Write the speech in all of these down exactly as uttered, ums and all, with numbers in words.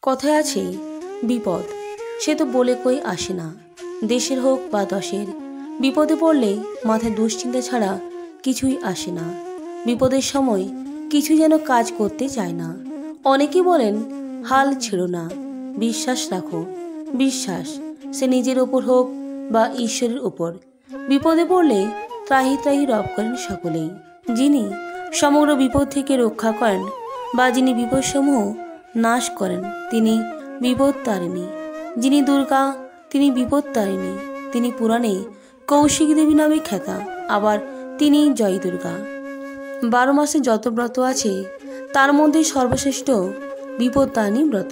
কথায় আছে বিপদ সে তো বলে কই আসে না, দেশের হোক বা দশের। বিপদে পড়লে মাথায় দুশ্চিন্তা ছাড়া কিছুই আসে না। বিপদের সময় কিছু যেন কাজ করতে চায় না। অনেকে বলেন হাল ছেড়ো না, বিশ্বাস রাখো। বিশ্বাস সে নিজের ওপর হোক বা ঈশ্বরের ওপর। বিপদে পড়লে ত্রাহি ত্রাহি রব করেন সকলেই। যিনি সমগ্র বিপদ থেকে রক্ষা করেন বা যিনি বিপদসমূহ নাশ করেন তিনি বিপদ তারিণী। যিনি দুর্গা তিনি বিপদ তারিণী। তিনি পুরাণে কৌশিকী দেবী নামে খ্যাতা, আবার তিনি জয় দুর্গা। বারো মাসে যত ব্রত আছে তার মধ্যে সর্বশ্রেষ্ঠ বিপদতারিণী ব্রত।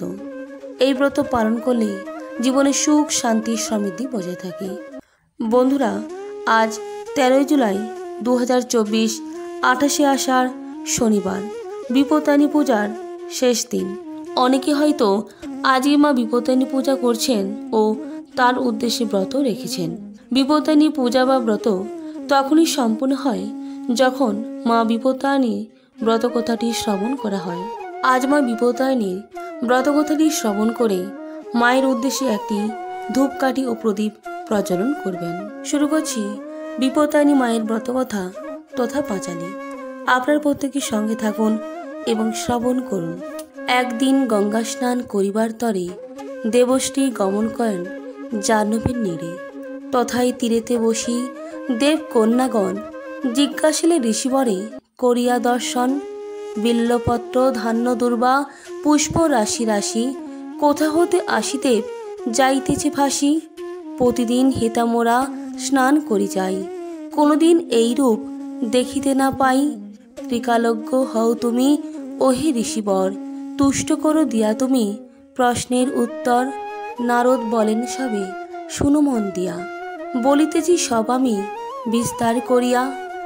এই ব্রত পালন করলে জীবনে সুখ শান্তি সমৃদ্ধি বজায় থাকে। বন্ধুরা, আজ তেরোই জুলাই দু হাজার চব্বিশ আঠাশে আষাঢ় শনিবার, বিপদতারিণী পূজার শেষ দিন। অনেকে হয়তো আজই মা বিপদতারিণী পূজা করছেন ও তার উদ্দেশ্যে ব্রত রেখেছেন। বিপদতারিণী পূজা বা ব্রত তখনই সম্পূর্ণ হয় যখন মা বিপদতারিণীর ব্রতকথাটি শ্রবণ করা হয়। আজ মা বিপদতারিণীর ব্রতকথাটি শ্রবণ করে মায়ের উদ্দেশ্যে একটি ধূপকাঠি ও প্রদীপ প্রজ্বলন করবেন। শুরু করছি বিপদতারিণী মায়ের ব্রতকথা তথা পাঁচালী। আপনার প্রত্যেকের সঙ্গে থাকুন এবং শ্রবণ করুন। একদিন গঙ্গা স্নান করিবার তরে দেবশ্রী গমন করেন জাহ্নবীর নীড়ে। তথায় তীরেতে বসি দেব কন্যাগণ জিজ্ঞাসিলে ঋষিবরে করিয়া দর্শন। বিল্লপত্র ধান্য দুর্বা পুষ্প রাশি রাশি কোথা হতে আসিতে যাইতেছে ভাসি। প্রতিদিন হেতা মোরা স্নান করি যাই, কোনোদিন এইরূপ দেখিতে না পাই। ত্রিকালজ্ঞ হও তুমি ওহে ঋষিবর, তুষ্ট করো দিয়া তুমি প্রশ্নের উত্তর। নারদ বলেন সবে শুনো মন দিয়া, বলিতেছি সব আমি বিস্তার করিয়া।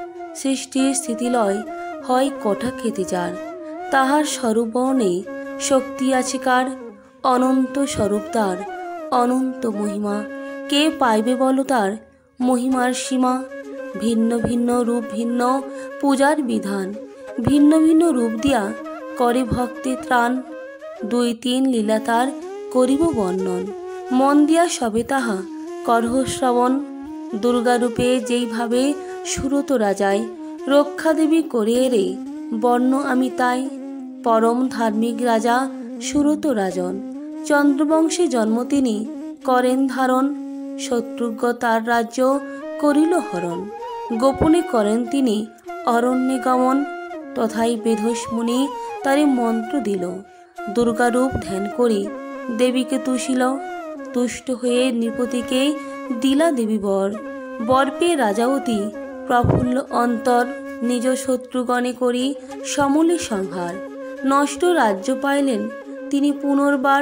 সৃষ্টির স্থিতিলয় হয় কটা খেতে যার, তাহার স্বরূপ বর্ণে শক্তি আছে কার। অনন্ত স্বরূপ তার অনন্ত মহিমা, কে পাইবে বলো তার মহিমার সীমা। ভিন্ন ভিন্ন রূপ ভিন্ন পূজার বিধান, ভিন্ন ভিন্ন রূপ দিয়া করে ভক্তি ত্রাণ। দুই তিন লীলা তার করিব বর্ণন, মন দিয়া সবে তাহা করহ শ্রবণ। দুর্গারূপে যেইভাবে সুরত রাজায়, রক্ষা দেবী করে এরে বর্ণ আমি তাই। পরম ধার্মিক রাজা সুরত রাজন, চন্দ্রবংশে জন্ম তিনি করেন ধারণ। শত্রুঘ্ন তার রাজ্য করিল হরণ, গোপনে করেন তিনি অরণ্যে গমন। তথায় বেদস মুনি তারে মন্ত্র দিল, দুর্গারূপ ধ্যান করি দেবীকে তুষিল। তুষ্ট হয়ে নৃপতিকে দিলা দেবী বর, বর পেয়ে রাজাবতী প্রফুল্ল অন্তর। নিজ শত্রুগণে করি সমূলে সংহার, নষ্ট রাজ্য পাইলেন তিনি পুনর্বার।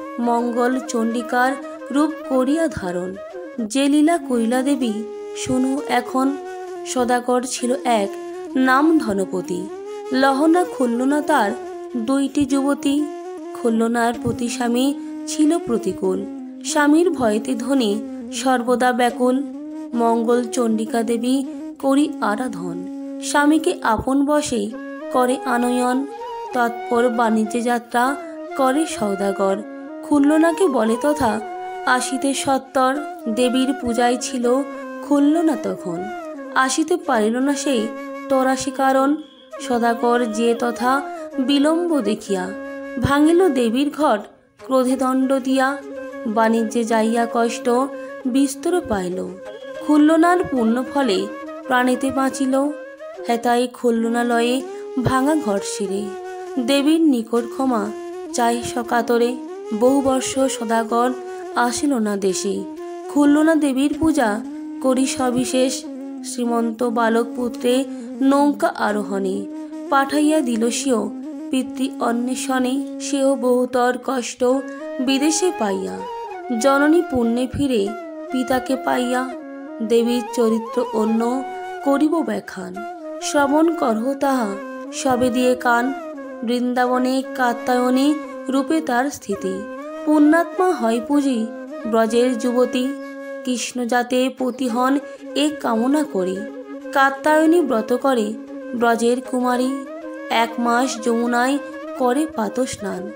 মঙ্গল চণ্ডিকার রূপ করিয়া ধারণ, যে লীলা করিলা দেবী শুনো এখন। সদাকর ছিল এক নাম ধনপতি, লহনা খুল্লনা তার দুইটি যুবতী। খুল্লনার প্রতি স্বামী ছিল প্রতিকূল, স্বামীর ভয়েতে ধনী সর্বদা ব্যাকুল। মঙ্গল চণ্ডিকা দেবী করি আরাধন, স্বামীকে আপন বশে করে আনয়ন। তৎপর বাণিজ্য যাত্রা করে সওদাগর, খুল্লনাকে বলে তথা আসিতে সত্তর। দেবীর পূজায় ছিল খুল্লনা তখন, আসিতে পারিল না সেই তরাসি কারণ। সদাগর যে তথা বিলম্ব দেখিয়া, ভাঙিল দেবীর ঘট ক্রোধে দণ্ড দিয়া। বাণিজ্যে যাইয়া কষ্ট বিস্তর পাইল, খুল্লনার পুণ্য ফলে প্রাণেতে বাঁচিল। হেতাই খুল্লনালয়ে ভাঙা ঘট শিরে, দেবীর নিকট ক্ষমা চাই সকাতরে। বহু বর্ষ সদাগর আসিল না দেশে, খুল্লনা দেবীর পূজা করি সবিশেষ। শ্রীমন্ত বালক পুত্রে নৌকা আরোহণে, পাঠাইয়া দিল সিও পিতৃ অন্বেষণে। সেও বহুতর কষ্ট বিদেশে পাইয়া, জননী পুণ্যে ফিরে পিতাকে পাইয়া। দেবীর চরিত্র অন্য করিব ব্যাখ্যান, শ্রবণ করহ তাহা সবে দিয়ে কান। বৃন্দাবনে কাত্যায়নী রূপে তার স্থিতি, পুণ্যাত্মা হয় পুঁজি ব্রজের যুবতী। কৃষ্ণ যাতে পতি হন এ কামনা করি, কাত্যায়নী ব্রত করে ব্রজের কুমারী। এক মাস যমুনায় করে পাত স্নান,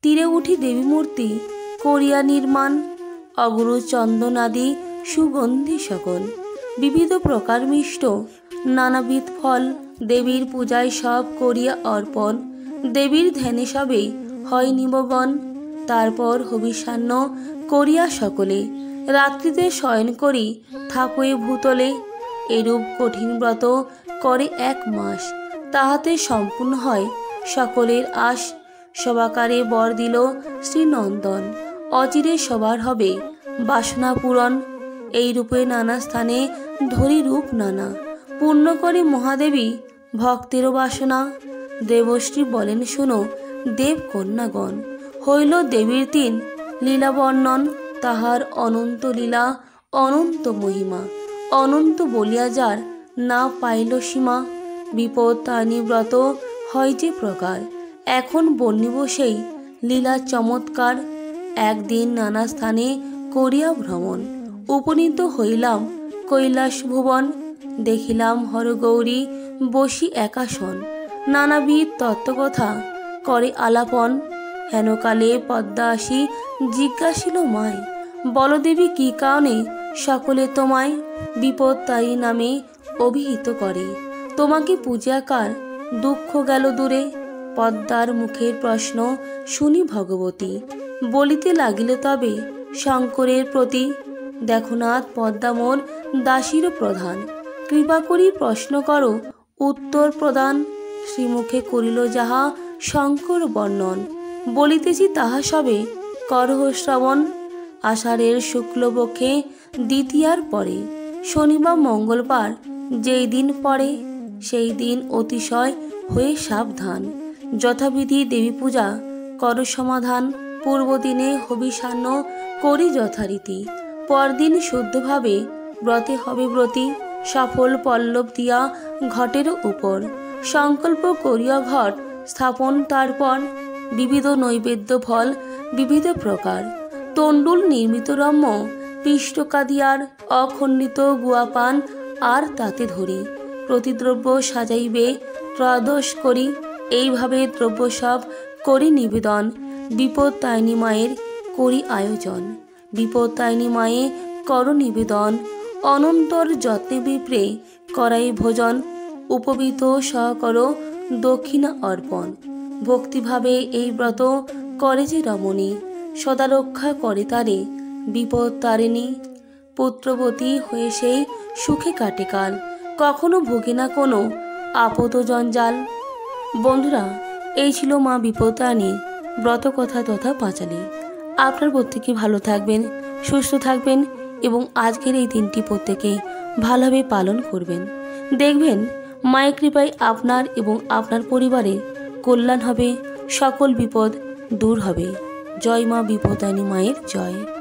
তীরে উঠি দেবী মূর্তি করিয়া নির্মাণ, অগুরু চন্দনাদি সুগন্ধি সকল, বিবিধ প্রকার মিষ্ট নানাবিধ ফল, দেবীর পূজায় সব করিয়া অর্পণ, দেবীর ধ্যানে সবে হয় নিমগণ। তারপর হবিষান্ন করিয়া সকলে রাত্রিতে শয়ন করি থাকুয়ে ভূতলে, এরূপ কঠিন ব্রত করে এক মাস, তাহাতে সম্পূর্ণ হয় সকলের আশ। সবাকারে বর দিল শ্রীনন্দন, অচিরে সবার হবে বাসনা পূরণ। এই রূপে নানা স্থানে ধরি রূপ নানা, পূর্ণ করে মহাদেবী ভক্তেরও বাসনা। দেবশ্রী বলেন শোনো দেব কন্যাগণ, হইল দেবীর তিন লীলা বর্ণন, তাহার অনন্ত লীলা অনন্ত মহিমা, অনন্ত বলিয়া যার না পাইল সীমা। বিপদ তারিণী ব্রত হয় যে প্রকার, এখন বর্ণিব সেই লীলা চমৎকার। একদিন নানা স্থানে করিয়া ভ্রমণ, উপনীত হইলাম কৈলাস ভুবন, দেখিলাম হরগৌরী বসি একাসন, নানাবিধ তত্ত্বকথা করে আলাপন। হেনকালে পদ্মা আসি জিজ্ঞাসিল মায়, বলদেবী কি কারণে সকলে তোমায় বিপদ তাই নামে অভিহিত করে, তোমাকে পূজাকার দুঃখ গেল দূরে। পদ্মার মুখের প্রশ্ন শুনি ভগবতী, বলিতে লাগিল তবে শঙ্করের প্রতি, দেখো নাথ পদ্মা মোর দাসীর প্রধান, কৃপা করি প্রশ্ন করো উত্তর প্রদান। শ্রীমুখে করিল যাহা শঙ্কর বর্ণন, বলিতেছি তাহা সবে করহ শ্রবণ। আষাঢ়ের শুক্লপক্ষে দ্বিতীয়ার পরে, শনিবার মঙ্গলবার যেই দিন পড়ে, সেই দিন অতিশয় হয়ে সাবধান, যথাবিধি দেবী পূজা কর সমাধান। পূর্বদিনে হবিষান্ন করি যথারীতি, পরদিন শুদ্ধভাবে ব্রতে হবে ব্রতী। সফল পল্লব দিয়া ঘটের উপর, সংকল্প করিয়া ঘট স্থাপন। তারপর বিবিধ নৈবেদ্য ফল বিবিধ প্রকার, তণ্ডুল নির্মিত রম্য পিষ্টকাদিয়ার, অখণ্ডিত গুয়াপান আর তাতে ধরি, প্রতিদ্রব্য সাজাইবে ত্রয়োদশ করি। এইভাবে দ্রব্য সব করি নিবেদন, বিপদ তারিণী মায়ের করি আয়োজন। বিপদ তারিণী মায়ে কর নিবেদন, অনন্তর যত্নে বিপ্রে করাই ভোজন। উপবিত সহকর দক্ষিণা অর্পণ, ভক্তিভাবে এই ব্রত করে যে রমণী, সদা রক্ষা করে তারে বিপদ তারিণী। পুত্রবতী হয়ে সেই সুখে কাটে কাল, কখনো ভোগে না কোনো আপদ জঞ্জাল। বন্ধুরা, এই ছিল মা বিপত্তারিণীর ব্রত কথা তথা পাঁচালী। আপনার প্রত্যেকে ভালো থাকবেন, সুস্থ থাকবেন এবং আজকের এই দিনটি প্রত্যেকে ভালোভাবে পালন করবেন। দেখবেন মায়ের কৃপায় আপনার এবং আপনার পরিবারের কল্যাণ হবে, সকল বিপদ দূর হবে। জয় মা বিপত্তারিণী মায়ের জয়।